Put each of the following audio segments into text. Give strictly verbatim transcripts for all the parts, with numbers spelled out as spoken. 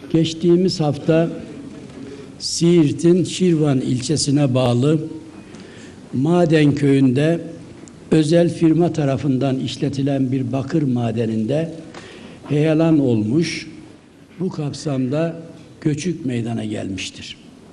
Geçtiğimiz hafta Siirt'in Şirvan ilçesine bağlı Maden Köyü'nde özel firma tarafından işletilen bir bakır madeninde heyelan olmuş. Bu kapsamda göçük meydana gelmiştir.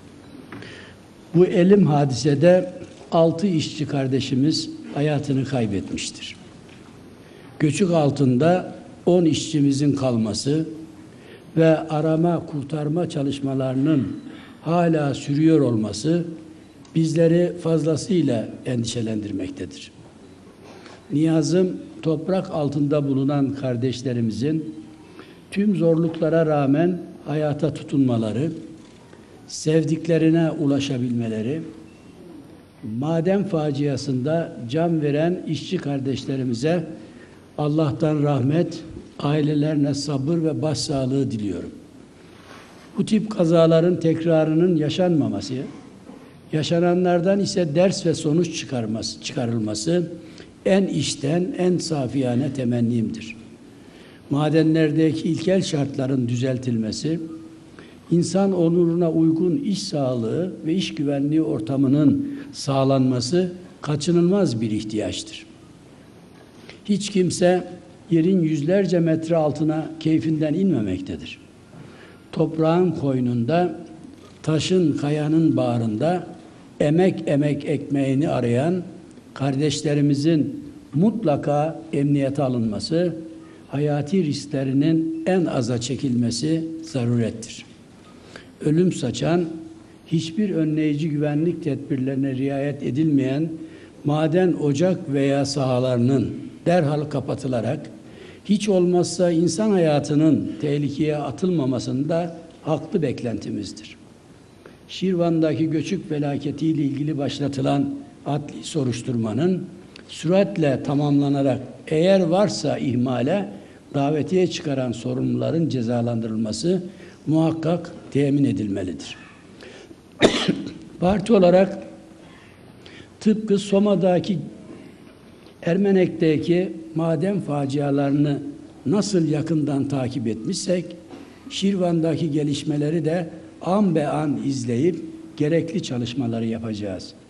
Bu elim hadisede altı işçi kardeşimiz hayatını kaybetmiştir. Göçük altında on işçimizin kalması ve arama kurtarma çalışmalarının hala sürüyor olması bizleri fazlasıyla endişelendirmektedir. Niyazım, toprak altında bulunan kardeşlerimizin tüm zorluklara rağmen hayata tutunmaları, sevdiklerine ulaşabilmeleri, maden faciasında can veren işçi kardeşlerimize Allah'tan rahmet, ailelerine sabır ve başsağlığı diliyorum. Bu tip kazaların tekrarının yaşanmaması, yaşananlardan ise ders ve sonuç çıkarması, çıkarılması en içten, en safiyane temennimdir. Madenlerdeki ilkel şartların düzeltilmesi, insan onuruna uygun iş sağlığı ve iş güvenliği ortamının sağlanması kaçınılmaz bir ihtiyaçtır. Hiç kimse yerin yüzlerce metre altına keyfinden inmemektedir. Toprağın koynunda, taşın, kayanın bağrında emek emek ekmeğini arayan kardeşlerimizin mutlaka emniyete alınması, hayati risklerinin en aza çekilmesi zarurettir. Ölüm saçan, hiçbir önleyici güvenlik tedbirlerine riayet edilmeyen maden, ocak veya sahalarının derhal kapatılarak hiç olmazsa insan hayatının tehlikeye atılmamasında haklı beklentimizdir. Şirvan'daki göçük felaketiyle ilgili başlatılan adli soruşturmanın süratle tamamlanarak eğer varsa ihmale davetiye çıkaran sorumluların cezalandırılması muhakkak temin edilmelidir. Parti olarak tıpkı Soma'daki, Ermenek'teki maden facialarını nasıl yakından takip etmişsek, Şirvan'daki gelişmeleri de an be an izleyip gerekli çalışmaları yapacağız.